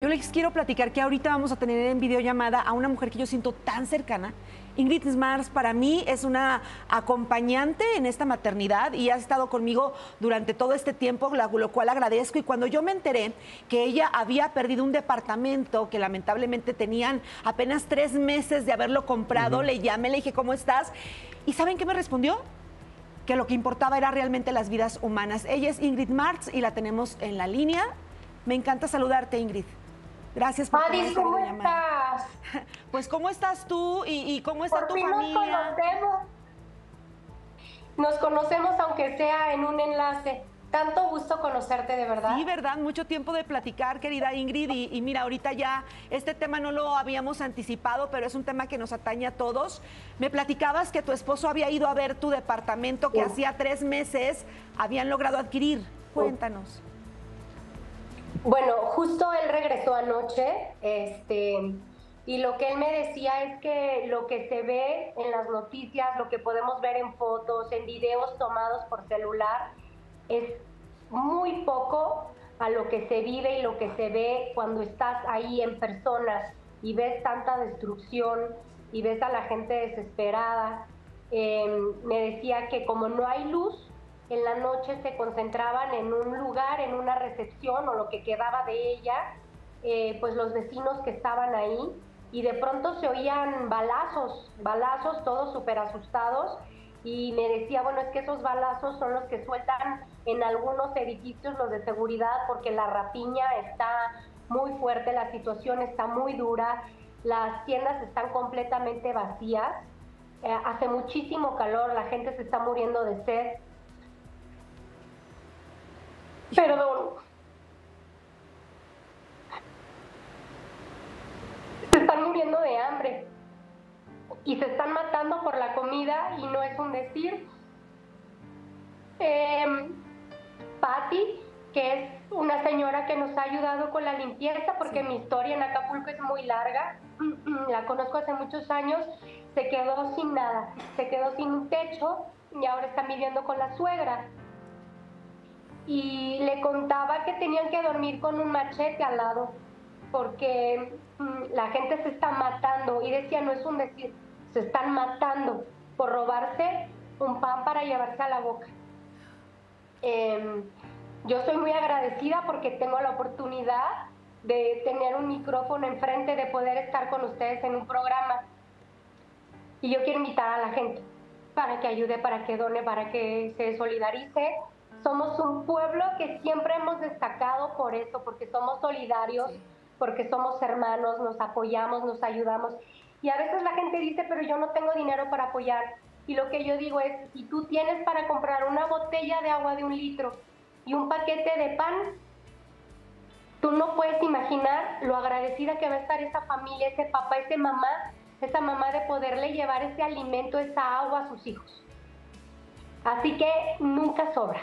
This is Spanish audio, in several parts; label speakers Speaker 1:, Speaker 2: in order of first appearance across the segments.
Speaker 1: Yo les quiero platicar que ahorita vamos a tener en videollamada a una mujer que yo siento tan cercana. Ingrid Mars para mí es una acompañante en esta maternidad y ha estado conmigo durante todo este tiempo, lo cual agradezco. Y cuando yo me enteré que ella había perdido un departamento que lamentablemente tenían apenas 3 meses de haberlo comprado, le llamé, le dije, ¿cómo estás? ¿Y saben qué me respondió? Que lo que importaba era realmente las vidas humanas. Ella es Ingrid Martz y la tenemos en la línea. Me encanta saludarte, Ingrid. Gracias por tomar
Speaker 2: Adis,
Speaker 1: esta
Speaker 2: ¿cómo
Speaker 1: videollamada.
Speaker 2: estás?
Speaker 1: Pues, ¿cómo estás tú y cómo está
Speaker 2: Por
Speaker 1: tu
Speaker 2: fin nos
Speaker 1: familia?
Speaker 2: conocemos. Nos conocemos aunque sea en un enlace. Tanto gusto conocerte, de
Speaker 1: Sí,
Speaker 2: verdad.
Speaker 1: ¿verdad? Mucho tiempo de platicar, querida Ingrid. Y mira, ahorita ya este tema no lo habíamos anticipado, pero es un tema que nos atañe a todos. Me platicabas que tu esposo había ido a ver tu departamento que hacía 3 meses habían logrado adquirir. Cuéntanos.
Speaker 2: Bueno, justo él regresó anoche, y lo que él me decía es que lo que se ve en las noticias, lo que podemos ver en fotos, en videos tomados por celular, es muy poco a lo que se vive y lo que se ve cuando estás ahí en persona y ves tanta destrucción y ves a la gente desesperada. Me decía que como no hay luz, en la noche se concentraban en un lugar, en una recepción o lo que quedaba de ella, pues los vecinos que estaban ahí, y de pronto se oían balazos, todos súper asustados, y me decía, bueno, es que esos balazos son los que sueltan en algunos edificios los de seguridad, porque la rapiña está muy fuerte, la situación está muy dura, las tiendas están completamente vacías, hace muchísimo calor, la gente se está muriendo de sed. Perdón. Se están muriendo de hambre y se están matando por la comida y no es un decir. Patty, que es una señora que nos ha ayudado con la limpieza, porque mi historia en Acapulco es muy larga, la conozco hace muchos años, se quedó sin nada, se quedó sin un techo y ahora está viviendo con la suegra. Y le contaba que tenían que dormir con un machete al lado, porque la gente se está matando, y decía, no es un decir, se están matando por robarse un pan para llevarse a la boca. Yo soy muy agradecida porque tengo la oportunidad de tener un micrófono enfrente, de poder estar con ustedes en un programa. Y yo quiero invitar a la gente para que ayude, para que done, para que se solidarice. Somos un pueblo que siempre hemos destacado por eso, porque somos solidarios, porque somos hermanos, nos apoyamos, nos ayudamos. Y a veces la gente dice, pero yo no tengo dinero para apoyar. Y lo que yo digo es, si tú tienes para comprar una botella de agua de 1 litro y un paquete de pan, tú no puedes imaginar lo agradecida que va a estar esa familia, ese papá, esa mamá de poderle llevar ese alimento, esa agua a sus hijos. Así que nunca sobra.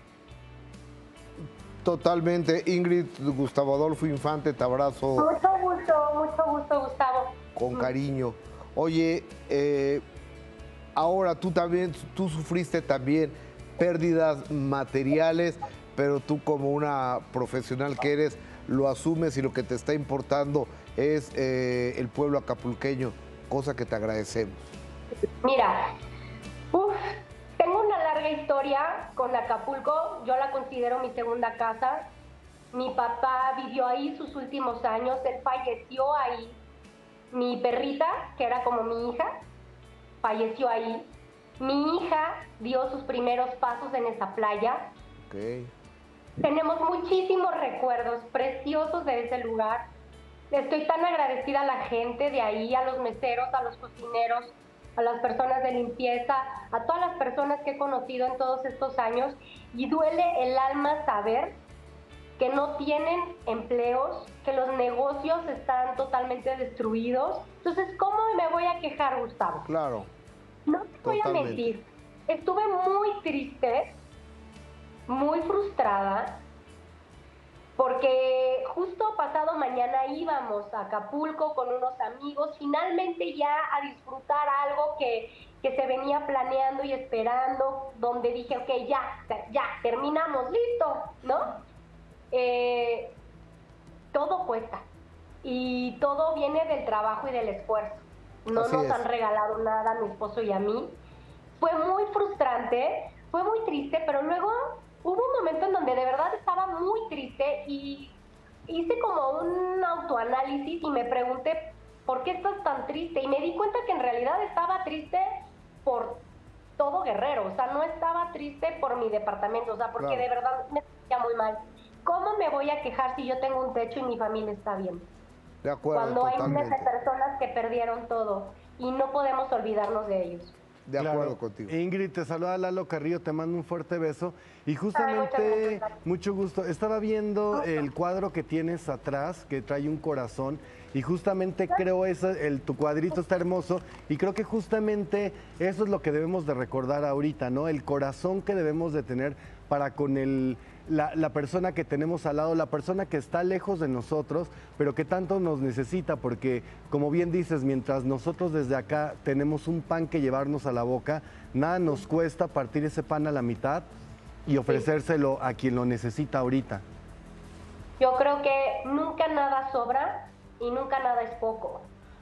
Speaker 3: Totalmente. Ingrid, Gustavo Adolfo Infante, te abrazo
Speaker 2: Mucho gusto, Gustavo.
Speaker 3: con cariño. Oye, ahora tú sufriste también pérdidas materiales, pero tú como una profesional que eres, lo asumes y lo que te está importando es el pueblo acapulqueño, cosa que te agradecemos.
Speaker 2: Mira, tengo una larga historia con Acapulco, yo la considero mi segunda casa. Mi papá vivió ahí sus últimos años, él falleció ahí. Mi perrita, que era como mi hija, falleció ahí. Mi hija dio sus primeros pasos en esa playa.
Speaker 3: Okay.
Speaker 2: Tenemos muchísimos recuerdos preciosos de ese lugar. Estoy tan agradecida a la gente de ahí, a los meseros, a los cocineros, a las personas de limpieza, a todas las personas que he conocido en todos estos años, y duele el alma saber que no tienen empleos, que los negocios están totalmente destruidos. Entonces, ¿cómo me voy a quejar, Gustavo?
Speaker 3: Claro.
Speaker 2: No te voy a mentir, estuve muy triste, muy frustrada, porque justo pasado mañana íbamos a Acapulco con unos amigos, finalmente ya a disfrutar algo que se venía planeando y esperando, donde dije, ok, ya, terminamos, listo, ¿no? Todo cuesta, y todo viene del trabajo y del esfuerzo. No
Speaker 3: Así
Speaker 2: nos
Speaker 3: es.
Speaker 2: han regalado nada a mi esposo y a mí. Fue muy frustrante, fue muy triste, pero luego hubo un momento en donde de verdad estaba muy triste y hice como un autoanálisis y me pregunté, ¿por qué estás tan triste? Y me di cuenta que en realidad estaba triste por todo Guerrero, o sea, no estaba triste por mi departamento, o sea, porque
Speaker 3: Claro.
Speaker 2: de verdad me sentía muy mal. ¿Cómo me voy a quejar si yo tengo un techo y mi familia está bien?
Speaker 3: De acuerdo,
Speaker 2: Cuando hay miles de
Speaker 3: totalmente.
Speaker 2: personas que perdieron todo y no podemos olvidarnos de ellos.
Speaker 3: De
Speaker 4: Claro.
Speaker 3: acuerdo contigo.
Speaker 4: Ingrid, te saluda Lalo Carrillo, te mando un fuerte beso. Y
Speaker 2: Ay,
Speaker 4: justamente,
Speaker 2: muchas gracias.
Speaker 4: mucho gusto. Estaba viendo el cuadro que tienes atrás, que trae un corazón, y justamente creo tu cuadrito está hermoso, y creo que justamente eso es lo que debemos de recordar ahorita, ¿no? El corazón que debemos de tener para con la persona que tenemos al lado, la persona que está lejos de nosotros, pero que tanto nos necesita, porque como bien dices, mientras nosotros desde acá tenemos un pan que llevarnos a la boca, nada nos cuesta partir ese pan a la mitad y ofrecérselo a quien lo necesita ahorita.
Speaker 2: Yo creo que nunca nada sobra y nunca nada es poco.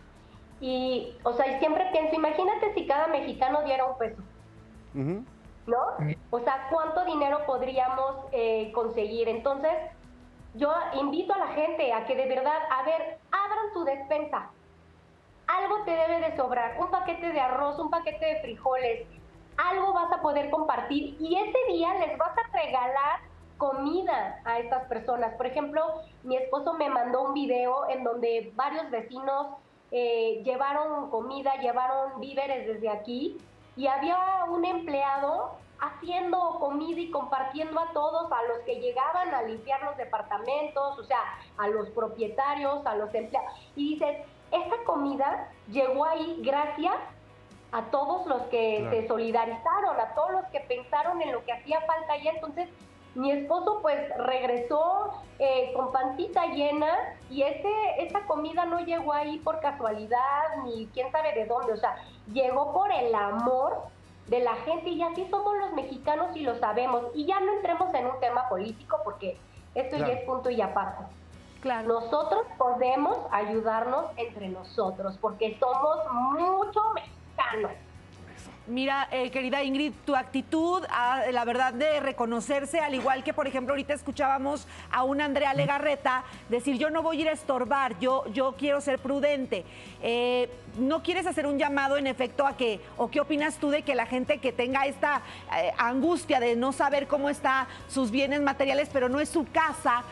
Speaker 2: Y, o sea, y siempre pienso, imagínate si cada mexicano diera un peso,
Speaker 4: Ujú.
Speaker 2: ¿no? O sea, ¿cuánto dinero podríamos conseguir? Entonces, yo invito a la gente a que de verdad, a ver, abran tu despensa. Algo te debe de sobrar, un paquete de arroz, un paquete de frijoles, algo vas a poder compartir y ese día les vas a regalar comida a estas personas. Por ejemplo, mi esposo me mandó un video en donde varios vecinos llevaron comida, llevaron víveres desde aquí y había un empleado haciendo comida y compartiendo a todos, a los que llegaban a limpiar los departamentos, o sea, a los propietarios, a los empleados. Y dices, esta comida llegó ahí gracias a todos los que
Speaker 4: Claro.
Speaker 2: se solidarizaron, a todos los que pensaron en lo que hacía falta allá. Entonces, mi esposo pues regresó con pancita llena y esa comida no llegó ahí por casualidad ni quién sabe de dónde, o sea, llegó por el amor de la gente y así somos los mexicanos y lo sabemos. Y ya no entremos en un tema político porque esto
Speaker 4: Claro.
Speaker 2: ya es punto y aparte.
Speaker 1: Claro.
Speaker 2: Nosotros podemos ayudarnos entre nosotros porque somos mucho mexicanos.
Speaker 1: Mira, querida Ingrid, tu actitud, la verdad de reconocerse, al igual que, por ejemplo, ahorita escuchábamos a una Andrea Legarreta decir, yo no voy a ir a estorbar, yo quiero ser prudente. ¿No quieres hacer un llamado, en efecto, a que, o qué opinas tú de que la gente que tenga esta angustia de no saber cómo están sus bienes materiales, pero no es su casa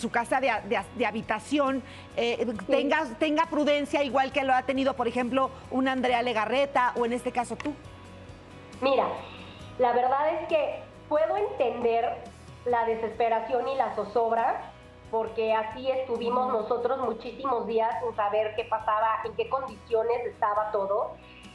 Speaker 1: de habitación, tenga prudencia, igual que lo ha tenido, por ejemplo, una Andrea Legarreta, o en este caso tú?
Speaker 2: Mira, la verdad es que puedo entender la desesperación y la zozobra, porque así estuvimos nosotros muchísimos días sin saber qué pasaba, en qué condiciones estaba todo.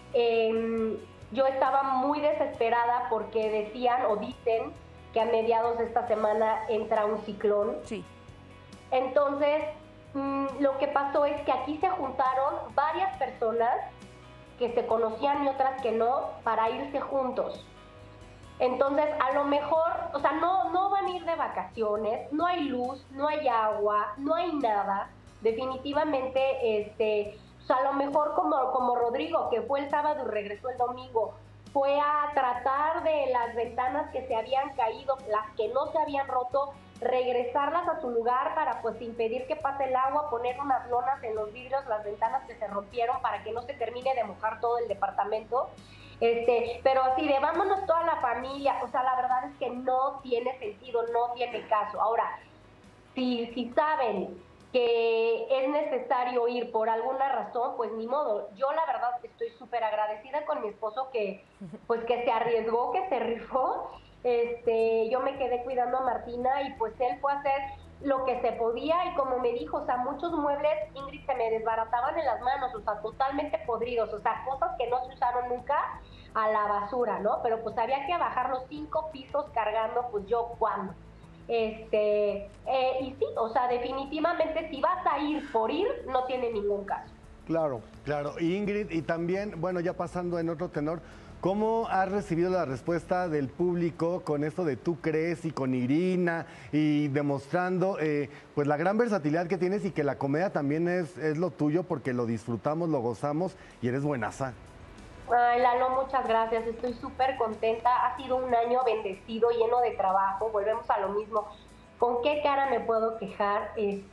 Speaker 2: Yo estaba muy desesperada porque decían o dicen que a mediados de esta semana entra un ciclón.
Speaker 1: Sí.
Speaker 2: Entonces, lo que pasó es que aquí se juntaron varias personas que se conocían y otras que no, para irse juntos. Entonces, a lo mejor, o sea, no van a ir de vacaciones, no hay luz, no hay agua, no hay nada. Definitivamente, o sea, a lo mejor como Rodrigo, que fue el sábado y regresó el domingo, fue a tratar de las ventanas que se habían caído, las que no se habían roto, regresarlas a su lugar para pues impedir que pase el agua, poner unas lonas en los vidrios, las ventanas que se rompieron para que no se termine de mojar todo el departamento. Pero así de vámonos toda la familia, o sea, la verdad es que no tiene sentido, no tiene caso. Ahora, si saben que es necesario ir por alguna razón, pues ni modo. Yo la verdad estoy súper agradecida con mi esposo que se arriesgó, que se rifó. Yo me quedé cuidando a Martina y pues él fue a hacer lo que se podía y como me dijo, o sea, muchos muebles, Ingrid, se me desbarataban en las manos, o sea, totalmente podridos, o sea, cosas que no se usaron nunca a la basura, ¿no? Pero pues había que bajar los 5 pisos cargando, pues yo, ¿cuándo? Y sí, o sea, definitivamente si vas a ir por ir, no tiene ningún caso.
Speaker 3: Claro.
Speaker 4: Claro, y Ingrid, y también, bueno, ya pasando en otro tenor, ¿Cómo has recibido la respuesta del público con esto de Tú Crees y con Irina y demostrando pues la gran versatilidad que tienes y que la comedia también es lo tuyo porque lo disfrutamos, lo gozamos y eres buenaza?
Speaker 2: Ay, Lalo, muchas gracias. Estoy súper contenta. Ha sido un año bendecido, lleno de trabajo. Volvemos a lo mismo. ¿Con qué cara me puedo quejar?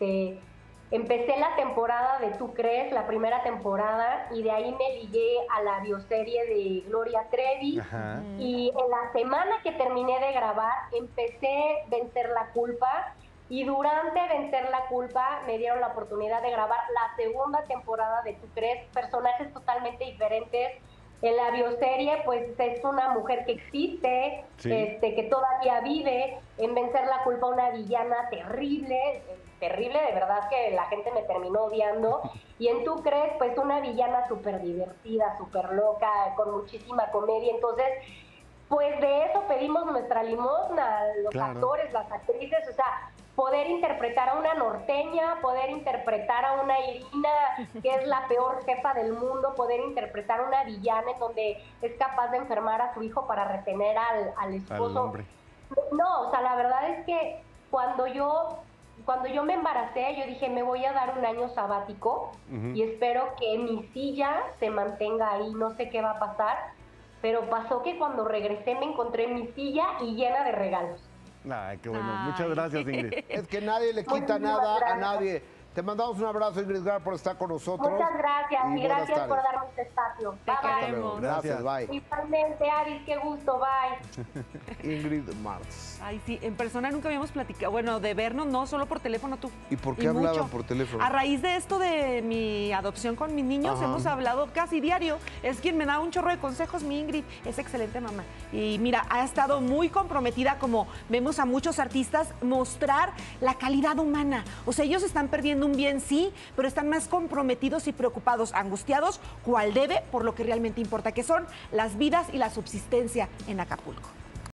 Speaker 2: Empecé la temporada de Tú Crees, la primera temporada, y de ahí me ligué a la bioserie de Gloria Trevi.
Speaker 4: Ajá.
Speaker 2: Y en la semana que terminé de grabar, empecé Vencer la Culpa. Y durante Vencer la Culpa me dieron la oportunidad de grabar la segunda temporada de Tú Crees, personajes totalmente diferentes. En la bioserie, pues es una mujer que existe,
Speaker 4: Sí.
Speaker 2: que todavía vive. En Vencer la Culpa, una villana terrible, terrible, de verdad que la gente me terminó odiando. Y en Tú Crees, pues una villana súper divertida, súper loca, con muchísima comedia. Entonces, pues de eso pedimos nuestra limosna, los
Speaker 4: Claro.
Speaker 2: actores, las actrices, o sea, poder interpretar a una norteña, poder interpretar a una Irina, que es la peor jefa del mundo, poder interpretar a una villana en donde es capaz de enfermar a su hijo para retener al esposo.
Speaker 4: Al hombre.
Speaker 2: No, o sea, la verdad es que cuando yo me embaracé, yo dije, me voy a dar un año sabático y espero que mi silla se mantenga ahí, no sé qué va a pasar, pero pasó que cuando regresé me encontré mi silla y llena de regalos.
Speaker 4: Ay, qué bueno.
Speaker 1: Ay.
Speaker 4: Muchas gracias, Ingrid.
Speaker 3: Es que nadie le quita
Speaker 2: Muchísimas
Speaker 3: nada a
Speaker 2: gracias.
Speaker 3: nadie. Te mandamos un abrazo, Ingrid Gar, por estar con nosotros.
Speaker 2: Muchas gracias y
Speaker 3: buenas
Speaker 2: gracias por
Speaker 3: tardes.
Speaker 2: darme este espacio.
Speaker 1: Te
Speaker 2: Bye, bye.
Speaker 1: queremos.
Speaker 3: Gracias,
Speaker 4: Gracias.
Speaker 3: bye.
Speaker 2: Igualmente, Aris, qué gusto, bye.
Speaker 3: Ingrid Martz.
Speaker 1: Ay, sí, en persona nunca habíamos platicado. Bueno, de vernos, no, solo por teléfono tú.
Speaker 3: ¿Y por qué hablaban
Speaker 1: mucho.
Speaker 3: por teléfono?
Speaker 1: A raíz de esto de mi adopción con mis niños,
Speaker 3: Ajá.
Speaker 1: hemos hablado casi diario. Es quien me da un chorro de consejos, mi Ingrid. Es excelente mamá. Y mira, ha estado muy comprometida, como vemos a muchos artistas, mostrar la calidad humana. O sea, ellos están perdiendo un bien, sí, pero están más comprometidos y preocupados, angustiados, cual debe, por lo que realmente importa, que son las vidas y la subsistencia en Acapulco.